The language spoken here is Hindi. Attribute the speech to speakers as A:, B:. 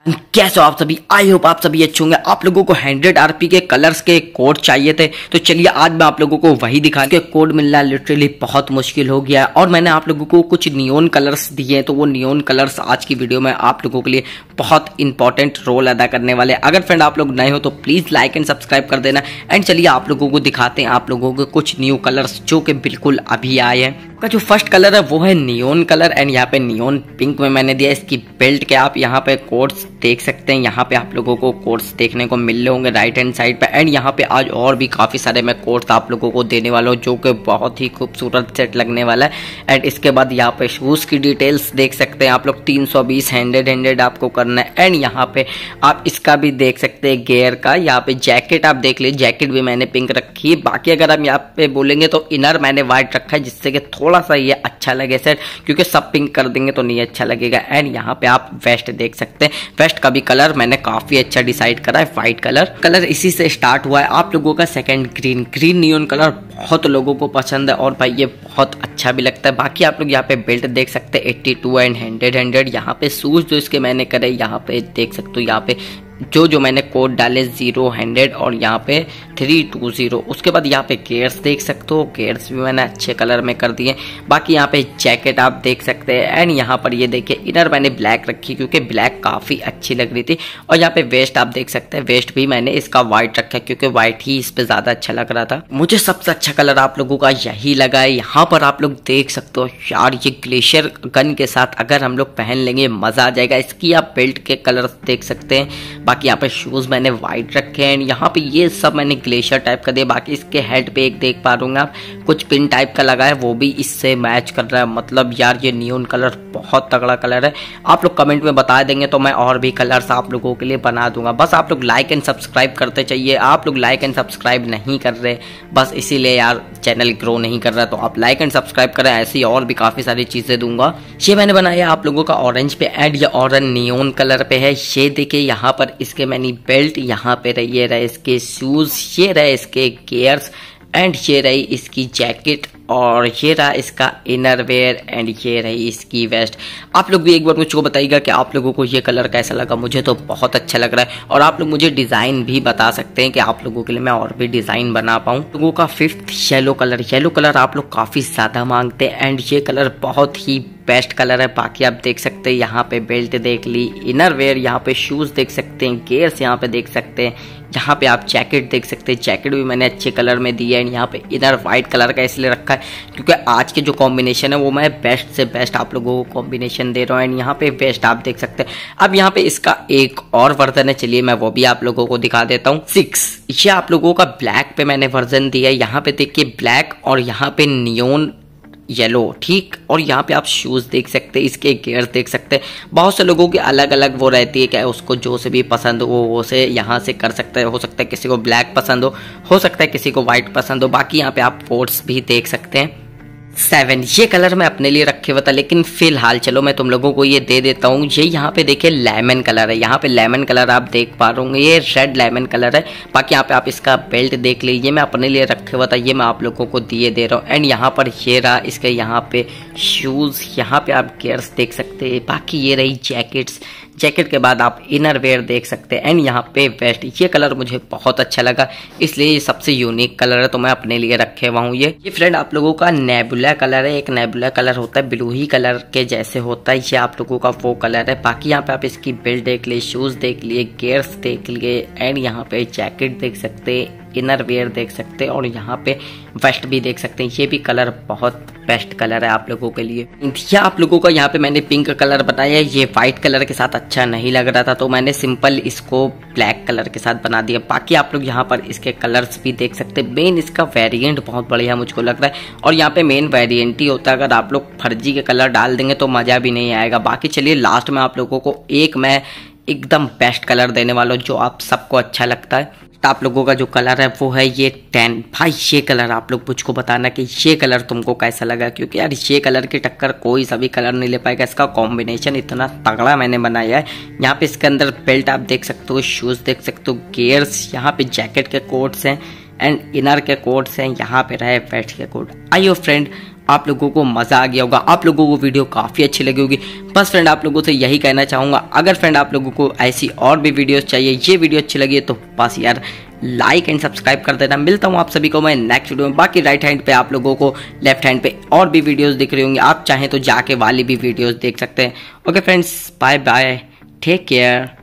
A: कैसे हो आप सभी। आई होप आप सभी अच्छे होंगे। आप लोगों को 100 आरपी के कलर्स के कोड चाहिए थे, तो चलिए आज मैं आप लोगों को वही दिखा के कोड मिलना लिटरली बहुत मुश्किल हो गया है। और मैंने आप लोगों को कुछ नियोन कलर्स दिए हैं, तो वो नियोन कलर्स आज की वीडियो में आप लोगों के लिए बहुत इंपॉर्टेंट रोल अदा करने वाले। अगर फ्रेंड आप लोग नए हो तो प्लीज लाइक एंड सब्सक्राइब कर देना। एंड चलिए आप लोगों को दिखाते हैं आप लोगों को कुछ न्यू कलर्स जो कि बिल्कुल अभी आए हैं। का जो फर्स्ट कलर है वो है नियोन कलर एंड यहाँ पे नियोन पिंक में मैंने दिया इसकी बेल्ट के। आप यहाँ पे कोड्स देख सकते हैं, यहाँ पे आप लोगों को कोड्स देखने को मिल रहे होंगे राइट हैंड साइड पे। एंड यहाँ पे आज और भी काफी सारे मैं कोड्स आप लोगों को देने वाला हूँ जो कि बहुत ही खूबसूरत सेट लगने वाला है। एंड इसके बाद यहाँ पे शूज की डिटेल्स देख सकते हैं आप लोग। 320 100 आपको करना है। एंड यहाँ पे आप इसका भी देख सकते हैं गेयर का। यहाँ पे जैकेट आप देख लीजिए, जैकेट भी मैंने पिंक रखी है। बाकी अगर हम यहाँ पे बोलेंगे तो इनर मैंने व्हाइट रखा है जिससे कि थोड़ा सा ये अच्छा लगे सेट, क्योंकि सब पिंक कर देंगे तो नहीं अच्छा लगेगा। एंड यहाँ पे आप वेस्ट देख सकते हैं। वेस्ट का भी कलर मैंने काफी अच्छा डिसाइड करा है, व्हाइट कलर इसी से स्टार्ट हुआ है। आप लोगों का सेकंड ग्रीन नियोन कलर बहुत लोगों को पसंद है और भाई ये बहुत अच्छा भी लगता है। बाकी आप लोग यहाँ पे बेल्ट देख सकते हैं 82 एंड 100। यहाँ पे शूज जो इसके मैंने करे यहाँ पे देख सकते हो, यहाँ पे जो मैंने कोड डाले 0 100 और यहाँ पे 320। उसके बाद यहाँ पे गेयर्स देख सकते हो, गेयर्स भी मैंने अच्छे कलर में कर दिए। बाकी यहाँ पे जैकेट आप देख सकते हैं। एंड यहाँ पर ये देखिए इनर मैंने ब्लैक रखी क्योंकि ब्लैक काफी अच्छी लग रही थी। और यहाँ पे वेस्ट आप देख सकते हैं, वेस्ट भी मैंने इसका व्हाइट रखा क्योंकि व्हाइट ही इस पे ज्यादा अच्छा लग रहा था। मुझे सबसे अच्छा कलर आप लोगों का यही लगा है। यहाँ पर आप लोग देख सकते हो यार, ये ग्लेशियर गन के साथ अगर हम लोग पहन लेंगे मजा आ जाएगा। इसकी आप बेल्ट के कलर देख सकते हैं। बाकी यहाँ पे शूज मैंने व्हाइट रखे हैं। यहाँ पे ये सब मैंने ग्लेशियर टाइप का दिया। बाकी इसके हेड पे एक देख पा रहे होंगे आप कुछ पिन टाइप का लगा है, वो भी इससे मैच कर रहा है। मतलब यार ये नियोन कलर बहुत तगड़ा कलर है। आप लोग कमेंट में बता देंगे तो मैं और भी कलर्स आप लोगों के लिए बना दूंगा। बस आप लोग लाइक एंड सब्सक्राइब करते चाहिए। आप लोग लाइक एंड सब्सक्राइब नहीं कर रहे, बस इसीलिए यार चैनल ग्रो नहीं कर रहा। तो आप लाइक एंड सब्सक्राइब करें, ऐसी और भी काफी सारी चीजें दूंगा। ये मैंने बनाया आप लोगों का ऑरेंज पे एंड ये ऑरेंज नियोन कलर पे है। ये देखिए यहाँ पर इसके मैंने बेल्ट, यहाँ पे ये रहे इसके शूज, ये रहे इसके गियर्स एंड ये रही इसकी जैकेट और ये रहा इसका इनर वेयर एंड ये रही इसकी वेस्ट। आप लोग भी एक बार मुझको बताइएगा कि आप लोगों को ये कलर कैसा लगा। मुझे तो बहुत अच्छा लग रहा है। और आप लोग मुझे डिजाइन भी बता सकते हैं कि आप लोगों के लिए मैं और भी डिजाइन बना पाऊँ। लोगों का फिफ्थ येलो कलर आप लोग काफी ज्यादा मांगते हैं एंड ये कलर बहुत ही बेस्ट कलर है। बाकी आप देख सकते हैं यहाँ पे बेल्ट देख ली, इनर वेयर, यहाँ पे शूज देख सकते हैं, गेयर्स यहाँ पे देख सकते हैं, यहाँ पे आप जैकेट देख सकते हैं। जैकेट भी मैंने अच्छे कलर में दी है। यहाँ पे इनर व्हाइट कलर का इसलिए रखा है क्योंकि आज के जो कॉम्बिनेशन है वो मैं बेस्ट से बेस्ट आप लोगों को कॉम्बिनेशन दे रहा हूँ। एंड यहाँ पे वेस्ट आप देख सकते हैं। अब यहाँ पे इसका एक और वर्जन है, चलिए मैं वो भी आप लोगों को दिखा देता हूँ। 6 ये आप लोगों का ब्लैक पे मैंने वर्जन दिया है। यहाँ पे देखिए ब्लैक और यहाँ पे नियोन येलो, ठीक। और यहाँ पे आप शूज देख सकते हैं, इसके गियर्स देख सकते हैं। बहुत से लोगों की अलग अलग वो रहती है, क्या उसको जो से भी पसंद हो वो से यहाँ से कर सकते हैं। हो सकता है किसी को ब्लैक पसंद हो सकता है किसी को व्हाइट पसंद हो। बाकी यहाँ पे आप कोट्स भी देख सकते हैं। 7 ये कलर मैं अपने लिए रखे हुआ था, लेकिन फिलहाल चलो मैं तुम लोगों को ये दे देता हूँ। ये यहाँ पे देखिए लेमन कलर है। यहाँ पे लेमन कलर आप देख पा रहे होंगे, ये रेड लेमन कलर है। बाकी यहाँ पे आप इसका बेल्ट देख लीजिए, मैं अपने लिए रखे हुआ था, ये मैं आप लोगों को दिए दे रहा हूँ। एंड यहाँ पर ये रहा इसके यहाँ पे शूज, यहाँ पे आप गियर्स देख सकते हैं। बाकी ये रही जैकेट्स, जैकेट के बाद आप इनर वेयर देख सकते हैं। एंड यहाँ पे वेस्ट, ये कलर मुझे बहुत अच्छा लगा इसलिए ये सबसे यूनिक कलर है, तो मैं अपने लिए रखे हुआ हूँ। ये फ्रेंड आप लोगों का नेबुला कलर है। एक नेबुला कलर होता है, ब्लू ही कलर के जैसे होता है, ये आप लोगों का वो कलर है। बाकी यहाँ पे आप इसकी बेल्ट देख लिए, शूज देख लिए, गियर्स देख लिए एंड यहाँ पे जैकेट देख सकते हैं, इनर वेयर देख सकते हैं और यहाँ पे वेस्ट भी देख सकते हैं। ये भी कलर बहुत बेस्ट कलर है आप लोगों के लिए। या आप लोगों का यहाँ पे मैंने पिंक कलर बनाया, ये व्हाइट कलर के साथ अच्छा नहीं लग रहा था तो मैंने सिंपल इसको ब्लैक कलर के साथ बना दिया। बाकी आप लोग यहाँ पर इसके कलर्स भी देख सकते हैं। मेन इसका वेरिएंट बहुत बढ़िया मुझको लग रहा है और यहाँ पे मेन वेरिएंट ही होता है। अगर आप लोग फर्जी के कलर डाल देंगे तो मजा भी नहीं आएगा। बाकी चलिए लास्ट में आप लोगों को एक मैं एकदम बेस्ट कलर देने वाला हूँ जो आप सबको अच्छा लगता है। आप लोगों का जो कलर है वो है ये 10। भाई ये कलर आप लोग मुझको बताना कि ये कलर तुमको कैसा लगा, क्योंकि यार ये कलर की टक्कर कोई सा भी कलर नहीं ले पाएगा। इसका कॉम्बिनेशन इतना तगड़ा मैंने बनाया है। यहाँ पे इसके अंदर बेल्ट आप देख सकते हो, शूज देख सकते हो, गियर्स, यहाँ पे जैकेट के कोट्स हैं एंड इनर के कोट्स हैं, यहाँ पे रहे वेस्ट के कोट। आइयो फ्रेंड आप लोगों को मजा आ गया होगा, आप लोगों को वीडियो काफी अच्छी लगी होगी। बस फ्रेंड आप लोगों से यही कहना चाहूंगा, अगर फ्रेंड आप लोगों को ऐसी और भी वीडियोस चाहिए, ये वीडियो अच्छी लगी है तो बस यार लाइक एंड सब्सक्राइब कर देना। मिलता हूँ आप सभी को मैं नेक्स्ट वीडियो में। बाकी राइट हैंड पे आप लोगों को, लेफ्ट हैंड पे और भी वीडियोस दिख रही होंगी, आप चाहें तो जाके वाली भी वीडियोस देख सकते हैं। Okay friends, bye bye, take care.